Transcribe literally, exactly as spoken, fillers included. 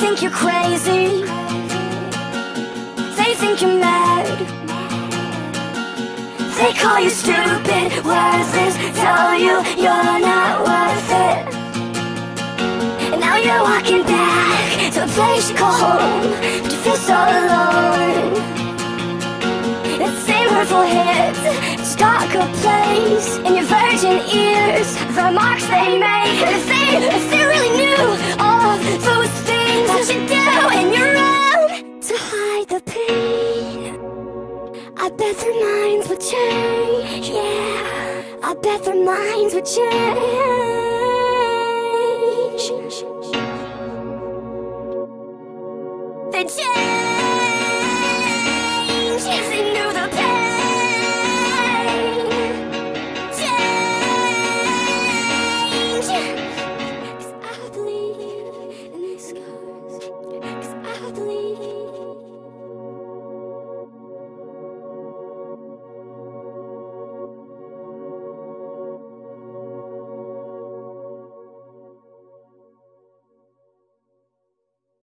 think you're crazy, they think you're mad, they call you stupid, worthless, tell you you're not worth it. And now you're walking back to a place you call home, but you feel so alone. That same hurtful hit stuck a place in your virgin ears, the marks they make. If they, if they really knew all of those things that you do in your room to hide the pain, I bet their minds would change. Yeah, I bet their minds would change. They change.